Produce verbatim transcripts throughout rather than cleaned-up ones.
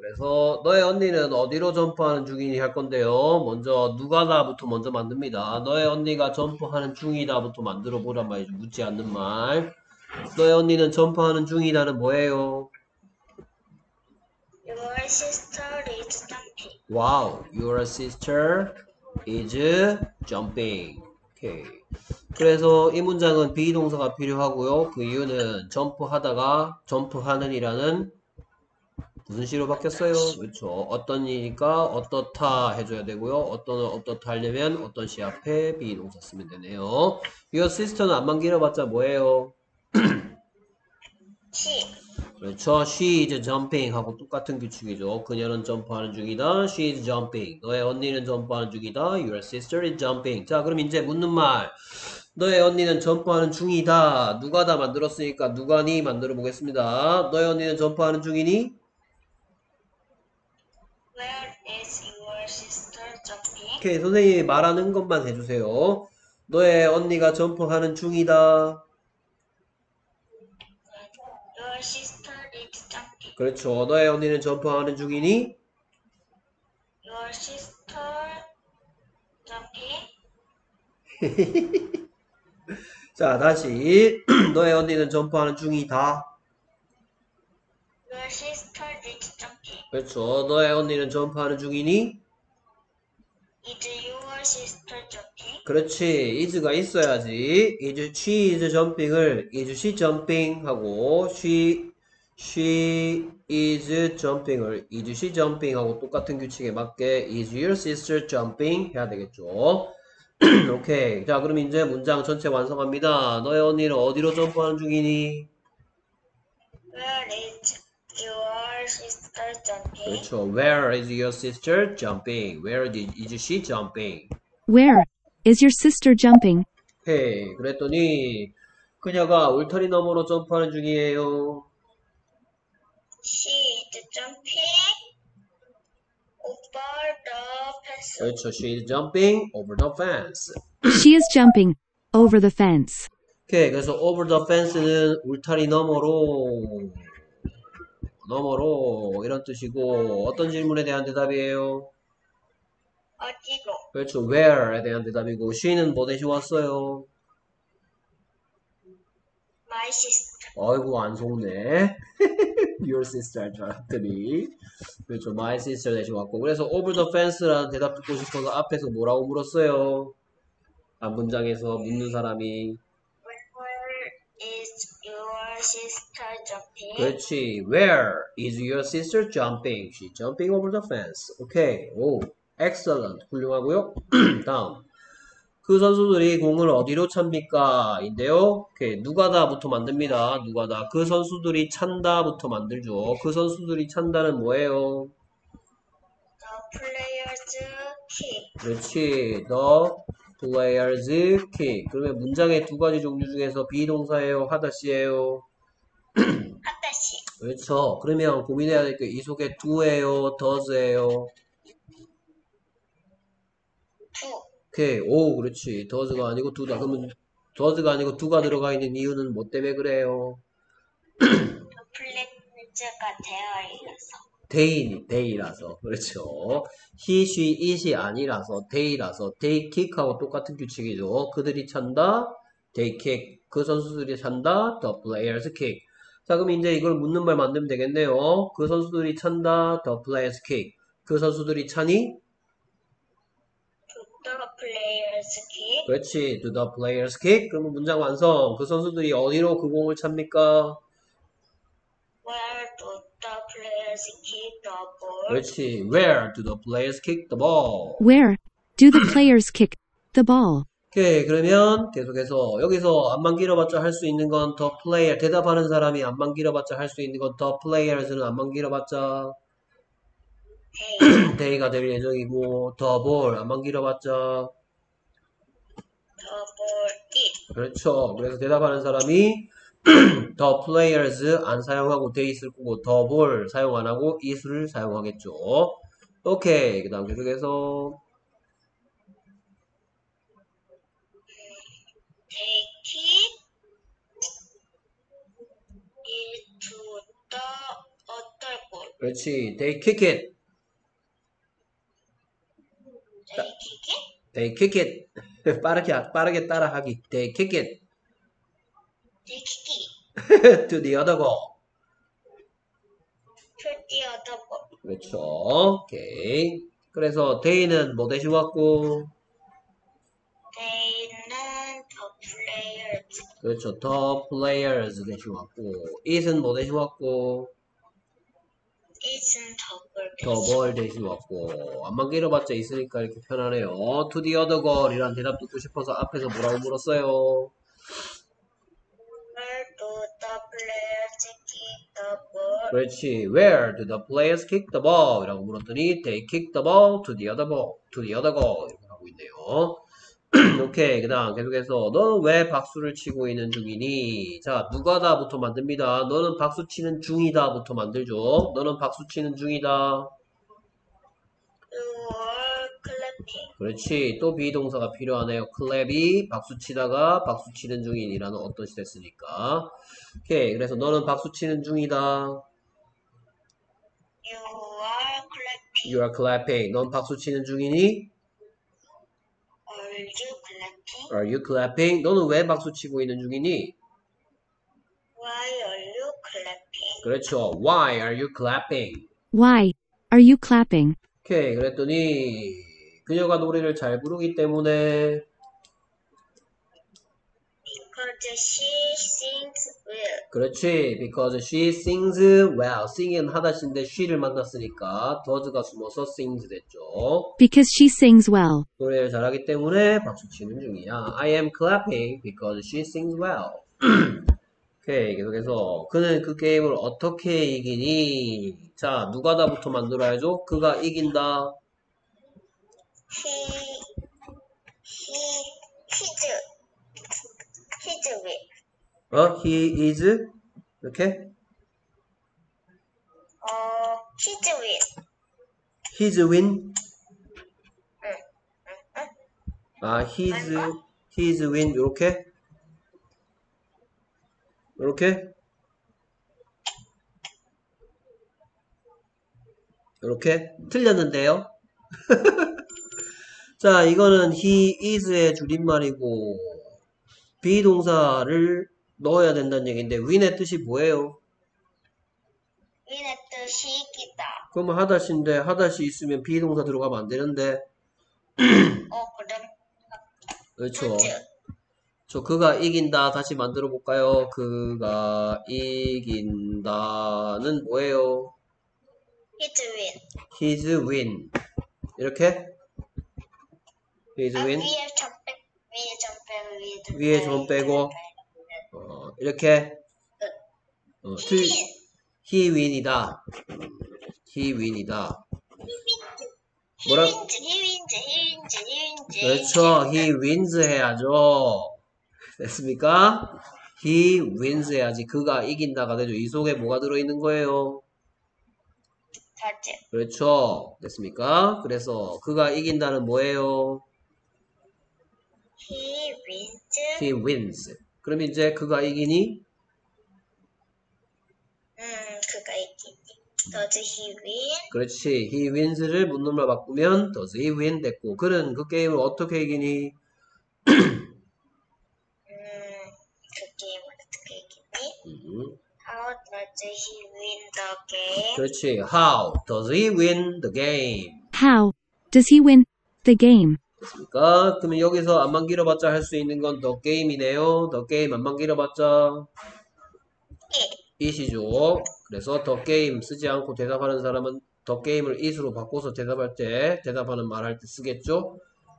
그래서 너의 언니는 어디로 점프하는 중이니 할 건데요. 먼저 누가다부터 먼저 만듭니다. 너의 언니가 점프하는 중이다부터 만들어 보란 말이죠. 묻지 않는 말. 너의 언니는 점프하는 중이다는 뭐예요? Your sister is jumping. 와우, your sister is jumping. 오케이. 그래서 이 문장은 비동사가 필요하고요. 그 이유는 점프하다가 점프하는 이라는 무슨 시로 바뀌었어요? 그렇죠. 어떤 이니까 어떻다 해줘야 되고요. 어떤 어떻다 하려면 어떤 시 앞에 비동사 쓰면 되네요. Your sister는 안만 길어봤자 뭐예요? She. 그렇죠. She is jumping 하고 똑같은 규칙이죠. 그녀는 점프하는 중이다. She is jumping. 너의 언니는 점프하는 중이다. Your sister is jumping. 자, 그럼 이제 묻는 말. 너의 언니는 점프하는 중이다. 누가 다 만들었으니까 누가니 만들어 보겠습니다. 너의 언니는 점프하는 중이니? Where is your sister jumping? 오케이, 선생님이 말하는 것만 해주세요. 너의 언니가 점프하는 중이다. Your sister is jumping. 그렇죠. 너의 언니는 점프하는 중이니? Your sister jumping. 자, 다시. 너의 언니는 점프하는 중이다. Your sister is jumping. 그렇죠. 너의 언니는 점프하는 중이니? Is your sister jumping? 그렇지. is가 있어야지. is, she is jumping을 is she jumping 하고 she, she is jumping을 is she jumping 하고 똑같은 규칙에 맞게 is your sister jumping 해야 되겠죠. 오케이. 자, 그럼 이제 문장 전체 완성합니다. 너의 언니는 어디로 점프하는 중이니? Where is your sister jumping? 그렇죠. Where is your sister jumping? Where did, is she jumping? Where is your sister jumping? 오케이. 그랬더니 그녀가 울타리 너머로 점프하는 중이에요. She is jumping over the fence. 그렇죠. She is jumping over the fence. She is jumping over the fence. 오케이. 그래서 over the fence는 울타리 너머로 너머로 이런 뜻이고 어떤 질문에 대한 대답이에요? 어디로? 그렇죠. where에 대한 대답이고 she는 뭐 대신 왔어요? My sister. 아이고 안 속네. Your sister 할 줄 알았더니 그렇죠. My sister 대신 왔고 그래서 over the fence라는 대답 듣고 싶어서 앞에서 뭐라고 물었어요? 앞 문장에서 묻는 사람이 Where is your sister jumping? 그렇지. Where is your sister jumping? She's jumping over the fence. 오케이. 오, excellent. 훌륭하고요. 다음. 그 선수들이 공을 어디로 찹니까? 인데요. 오케이. 누가다부터 만듭니다. 누가다. 그 선수들이 찬다부터 만들죠. 그 선수들이 찬다는 뭐예요? The players kick. 그렇지. The players kick. 그러면 문장의 두 가지 종류 중에서 비동사예요? 하다시예요? 하다시. 그렇죠. 그러면 고민해야 될 게 이 속에 do예요? does예요? do. 오케이. 오, 그렇지. does가 아니고 do다. 그러면 does가 아니고 do가 들어가 있는 이유는 뭐 때문에 그래요? The players가 되어 있어서. they, they라서. 그렇죠. he, she, it이 아니라서 they라서 they kick하고 똑같은 규칙이죠. 그들이 찬다. they kick. 그 선수들이 찬다. the players kick. 자, 그럼 이제 이걸 묻는 말 만들면 되겠네요. 그 선수들이 찬다. the players kick. 그 선수들이 차니? To the players kick. 그렇지. Do the players kick? 그러면 문장 완성. 그 선수들이 어디로 그 공을 찹니까? Where do the players kick the ball? 그렇지. Where do the players kick the ball? Where do the players kick the ball? 오케이. 그러면 계속해서 여기서 안만 길어봤자 할 수 있는 건 the player. 대답하는 사람이 안만 길어봤자 할 수 있는 건 the players는 안만 길어봤자 They. day가 될 예정이고 the ball 안만 길어봤자 The ball kick. 그렇죠. 그래서 대답하는 사람이 the players 안 사용하고 they 쓸 거고 the ball 사용 안 하고 it을 사용하겠죠. 오케이. 그 다음 계속해서 They kick it to the 어떨 골. 그렇지. They kick it. They kick it? They kick it. 빠르게, 빠르게 따라하기. They kick it They kick it to the other goal. to the other ball. 그렇죠. 오케이. 그래서 they는 뭐 대신 왔고, They는 the players. 그렇죠. the players 대신 왔고, it은 뭐 대신 왔고, Isn't the ball. the ball 대신 왔고, 안만 길어봤자 있으니까 이렇게 편하네요. to the other goal 이란 대답 듣고 싶어서 앞에서 뭐라고 물었어요? Where do the players kick the ball? 그렇지. Where do the players kick the ball? 이라고 물었더니 they kick the ball to the other ball, to the other goal 이렇게 하고 있네요. 오케이. 그 다음 계속해서 너는 왜 박수를 치고 있는 중이니? 자, 누가다부터 만듭니다. 너는 박수 치는 중이다부터 만들죠. 너는 박수 치는 중이다. You are clapping. 그렇지. 또 비동사가 필요하네요. 클랩이 박수 치다가 박수 치는 중인이라는 어떤 시 됐으니까. 오케이. 그래서 너는 박수 치는 중이다. You are clapping. You are clapping. 넌 박수 치는 중이니? Are you clapping? Are you clapping? 너는 왜 박수 치고 있는 중이니? Why are you clapping? 그렇죠. Why are you clapping? Why are you clapping? 오케이. 그랬더니 그녀가 노래를 잘 부르기 때문에 Because she sings well. 그렇지. Because she sings well. sing은 하다신데 she를 만났으니까 does가 숨어서 sings 됐죠. Because she sings well. 노래를 잘하기 때문에 박수 치는 중이야. I am clapping because she sings well. 오케이. 계속해서 그는 그 게임을 어떻게 이기니? 자, 누가다부터 만들어야죠. 그가 이긴다. He, he, he's, he's well. 어? He is 이렇게 어, he's well. his win. 응, 응, 응. 아, his his win 이렇게 이렇게 이렇게 틀렸는데요. 자, 이거는 he is의 줄임말이고 비동사를 넣어야 된다는 얘기인데 win의 뜻이 뭐예요? win의 뜻이 이기다. 그러면 하다시인데 하다시 있으면 비동사 들어가면 안 되는데 어, 그럼 그렇죠. 그치. 저 그가 이긴다 다시 만들어 볼까요? 그가 이긴다는 뭐예요? He's win. his win 이렇게 his 아, win 위에 점 빼, 위에 점 빼고 위에 점 위에 빼고, 점 빼고 어, 이렇게 어, 틀, win. he win이다. he win이다. 뭐라? He wins, he wins, he wins, he wins. 그렇죠. he wins 해야죠. 됐습니까? he wins 해야지. 그가 이긴다가 되죠. 이 속에 뭐가 들어있는 거예요? 사제. 그렇죠. 됐습니까? 그래서 그가 이긴다는 뭐예요? He wins. he wins. 그럼 이제 그가 이기니? 음, 그가 이기니. Does he win? 그렇지. he wins를 문놈으로 바꾸면 does he win 됐고 그는 그 게임을 어떻게 이기니? 음, 그 게임을 어떻게 이기니? 음, How does he win the game? 그렇지. how does he win the game? How does he win the game? 됐습니까? 그러면 여기서 안만 길어봤자 할 수 있는 건 the game이네요. the game 안만 길어봤자 it이죠. 그래서 the game 쓰지 않고 대답하는 사람은 the game을 it으로 바꿔서 대답할 때 대답하는 말 할 때 쓰겠죠.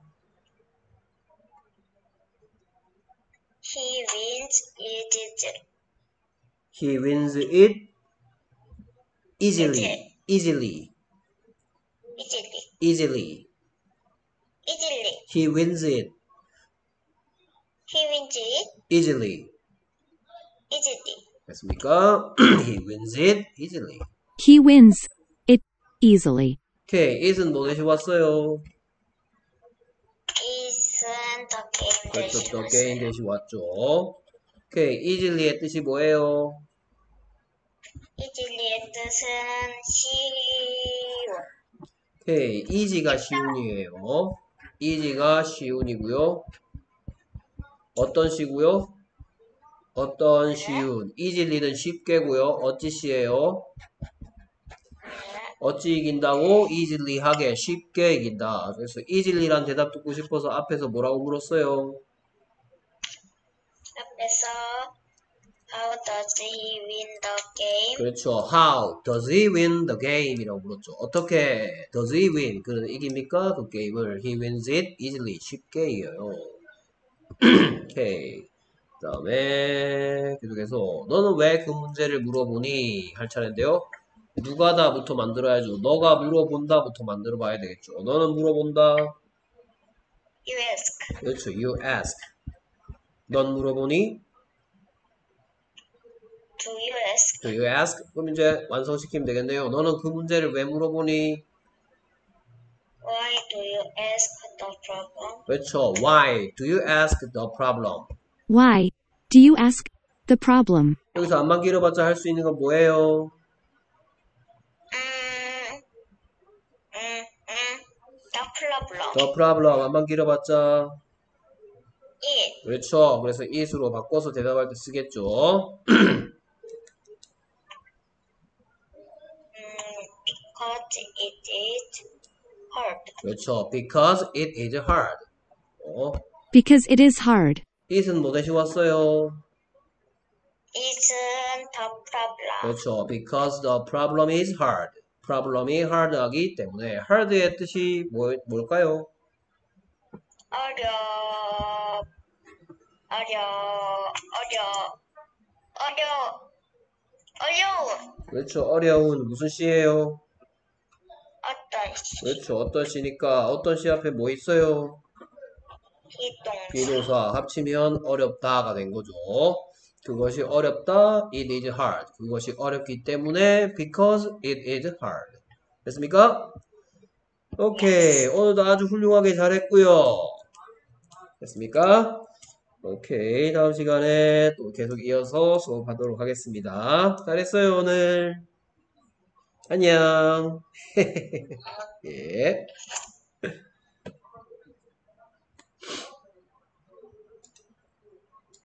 He wins it easily. he wins it easily. easily. Easily. easily. Easily. he wins it He wins it easily. easily. 됐습니까? he wins it easily. He wins it easily. 오케이. it은 뭐 대신 왔어요? Isn't the game 그렇죠. 대신 the 왔어요. game 대신 왔죠. 오케이. easily의 뜻이 뭐예요? easily 뜻은 쉬운. 오케이. easy가 쉬운이에요. easy가 쉬운이고요. 어떤 시고요? 어떤 쉬운. easily는 쉽게고요. 어찌 시예요? 어찌 이긴다고? easily 하게 쉽게 이긴다. 그래서 easily란 대답 듣고 싶어서 앞에서 뭐라고 물었어요? 앞에서 How does he win the game? 그렇죠. How does he win the game? 이라고 물었죠. 어떻게 does he win? 그는 이깁니까? 그 게임을. He wins it easily. 쉽게 이겨요. 오케이. 그 다음에 계속해서 너는 왜 그 문제를 물어보니? 할 차례인데요. 누가 다부터 만들어야죠. 너가 물어본다부터 만들어 봐야 되겠죠. 너는 물어본다. You ask. 그렇죠. You ask. 넌 물어보니? Do you ask? Do you ask? 그럼 이제 완성시키면 되겠네요. 너는 그 문제를 왜 물어보니? Why do you ask the problem? 그렇죠. Why do you ask the problem? Why do you ask the problem? 여기서 안만 길어봤자 할 수 있는 건 뭐예요? 음, 음, 음. The problem. The problem 안만 길어봤자 It. 그렇죠. 그래서 it으로 바꿔서 대답할 때 쓰겠죠. 음, because it is hard. 그렇죠. Because it is hard. 어, Because it is hard. it은 뭐 대신 왔어요? Isn't the problem. 그렇죠. Because the problem is hard. problem이 hard하기 때문에 hard의 뜻이 뭐, 뭘까요? 어려, 어려, 어려, 어려, 어려운. 그렇죠. 어려운 무슨 시예요? 어떤 시, 그렇죠. 어떤 시니까 어떤 시 앞에 뭐 있어요? 비동사. 비동사 합치면 어렵다가 된 거죠. 그것이 어렵다. It is hard. 그것이 어렵기 때문에 because it is hard. 됐습니까? 오케이. 오늘도 아주 훌륭하게 잘했고요. 됐습니까? 오케이. 다음 시간에 또 계속 이어서 수업하도록 하겠습니다. 잘했어요, 오늘. 안녕. 예.